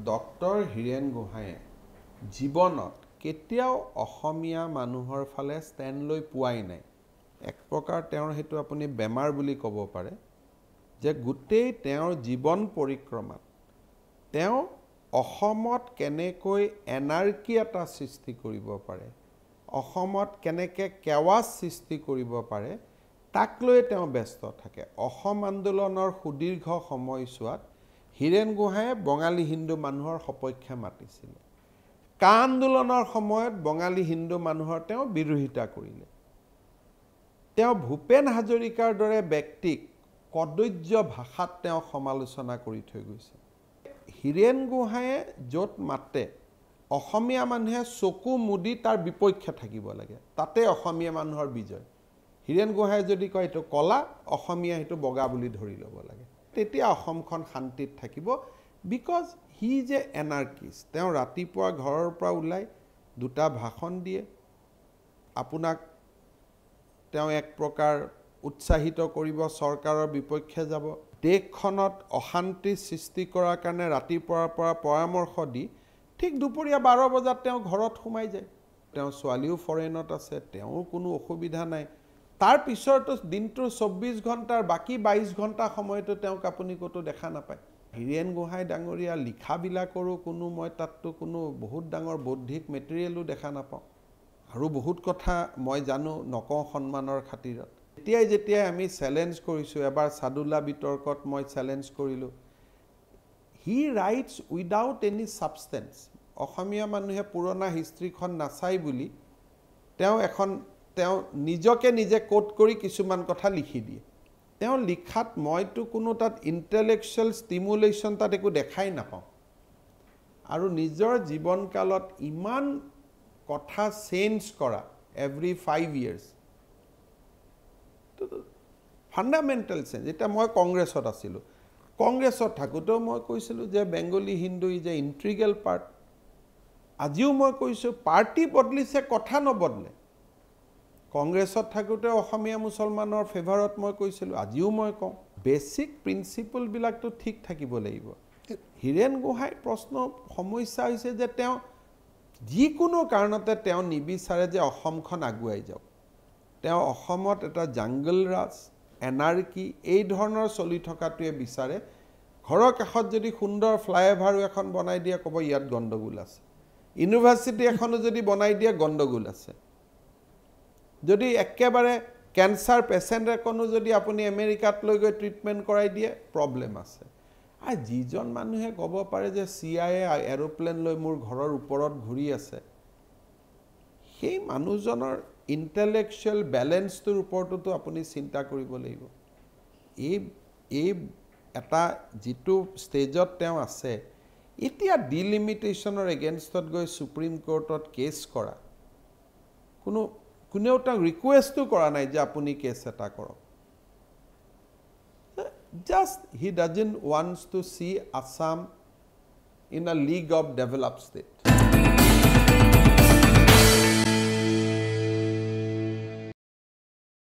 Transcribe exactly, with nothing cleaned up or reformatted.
doctor Hiren গোহাঁয়ে জীৱনত কেতিয়াও অসমীয়া মানুহৰ ফালে ষ্টেণ্ড লৈ পোৱাই নাই এক প্ৰকাৰ তেওঁৰ হেতু আপুনি বেমাৰ বুলি ক'ব পাৰে যে গোটেই তেওঁৰ জীৱন পৰিক্ৰমাত তেওঁ অসমত কেনেকৈ এনাৰ্কি এটা সৃষ্টি কৰিব পাৰে অসমত কেনেকৈ কেৱাছ সৃষ্টি কৰিব পাৰে তাক লৈ তেওঁ ব্যস্ত থাকে অসম আন্দোলনৰ সুদীৰ্ঘ সময়ছোৱাত হীৰেন গোহাঁয়ে বঙালী হিন্দু মানুহৰ সপক্ষে মাতিছিল কা আন্দোলনৰ সময়ত বঙালী হিন্দু মানুহৰ তেওঁ বিৰোধিতা কৰিলে তেওঁ ভূপেন হাজৰিকাৰ দৰে ব্যক্তিক কদৰ্য ভাষাত তেওঁ সমালোচনা কৰি থৈ গৈছে হীৰেন গোহাঁয়ে য'ত মাতে অসমীয়া মানুহে চকু মুদি তাৰ বিপক্ষে থাকিব লাগে তাতে অসমীয়া মানুহৰ বিজয় হীৰেন গোহাঁয়ে যদি কয় এইটো কলা অসমীয়া হেতু বগা বুলি ধৰি ল'ব লাগে তেতিয়া অসমখন শান্তিত থাকিব because he is a anarchist তেওঁ ৰাতিপুৱা ঘৰৰ পৰা ওলাই দুটা ভাষণ দিয়ে আপোনাক তেওঁ এক প্ৰকাৰ উৎসাহিত কৰিব চৰকাৰৰ বিপক্ষে যাব দেশখনত অশান্তি সৃষ্টি কৰাৰ কাৰণে ৰাতিপুৱাৰ পৰা পৰামৰ্শ দি ঠিক দুপৰীয়া বাৰ বজাত তেওঁ ঘৰত সোমাই যায় তেওঁ ছোৱালীও ফৰেনত আছে তেওঁৰ কোনো অসুবিধা নাই তাৰ পিছৰটো দিনটোৰ চৌব্বিছ ঘণ্টাৰ বাকি বাইছ ঘণ্টা সময়তো তেওঁক আপুনি ক'তো দেখা নাপায় হীৰেন গোহাঁই ডাঙৰীয়া লিখাবিলাকৰো কোনো মই তাততো কোনো বহুত ডাঙৰ বৌদ্ধিক মেটেৰিয়েলো দেখা নাপাওঁ আৰু বহুত কথা মই জানো নকওঁ সন্মানৰ খাতিৰত এতিয়াই যেতিয়াই আমি চেলেঞ্জ কৰিছোঁ এবাৰ সাদুলা বিতৰ্কত মই চেলেঞ্জ কৰিলোঁ he writes without any substance Asomiya মানুহে পুৰণা হিষ্ট্ৰীখন নাচাই বুলি তেওঁ এখন তেওঁ নিজকে নিজে কোট কৰি কিছুমান কথা লিখি দিয়ে তেওঁ লিখাত মইতো কোনো তাত ইণ্টেলেকচুৱেল ষ্টিমুলেশ্যন তাত একো দেখাই নাপাওঁ আৰু নিজৰ জীৱনকালত ইমান কথা চেঞ্জ কৰা every five years fundamental change এতিয়া মই কংগ্ৰেছত আছিলোঁ কংগ্ৰেছত থাকোঁতেও মই কৈছিলোঁ যে Bengali Hindu is a integral part আজিও মই কৈছোঁ পাৰ্টি বদলিছে কথা নবদলে কংগ্ৰেছত থাকোঁতে অসমীয়া মুছলমানৰ ফেভাৰত মই কৈছিলোঁ আজিও মই কওঁ বেছিক প্ৰিন্সিপলবিলাকতো ঠিক থাকিব লাগিব হীৰেন গোহাঁইৰ প্ৰশ্ন সমস্যা হৈছে যে তেওঁ যিকোনো কাৰণতে তেওঁ নিবিচাৰে যে অসমখন আগুৱাই যাওক তেওঁ অসমত এটা জাংগল ৰাজ এনাৰ্কি এই ধৰণৰ চলি থকাটোৱে বিচাৰে ঘৰৰ কাষত যদি সুন্দৰ ফ্লাইঅভাৰো এখন বনাই দিয়ে ক'ব ইয়াত গণ্ডগোল আছে ইউনিভাৰ্চিটি এখনো যদি বনাই দিয়ে গণ্ডগোল আছে যদি একেবাৰে কেঞ্চাৰ পেচেণ্ট এখনো যদি আপুনি আমেৰিকাত লৈ গৈ ট্ৰিটমেণ্ট কৰাই দিয়ে প্ৰব্লেম আছে আৰু যিজন মানুহে ক'ব পাৰে যে চি আই এ এৰোপ্লেন লৈ মোৰ ঘৰৰ ওপৰত ঘূৰি আছে সেই মানুহজনৰ ইণ্টেলেকচুৱেল বেলেঞ্চটোৰ ওপৰতো আপুনি চিন্তা কৰিব লাগিব এই এই এটা যিটো ষ্টেজত তেওঁ আছে এতিয়া ডিলিমিটেশ্যনৰ এগেইনষ্টত গৈ সুপ্ৰিম কোৰ্টত কেছ কৰা কোনো কোনেও তাক ৰিকুৱেষ্টো কৰা নাই যে আপুনি কেছ এটা কৰক just he doesn't wants to see Assam in a league of develop state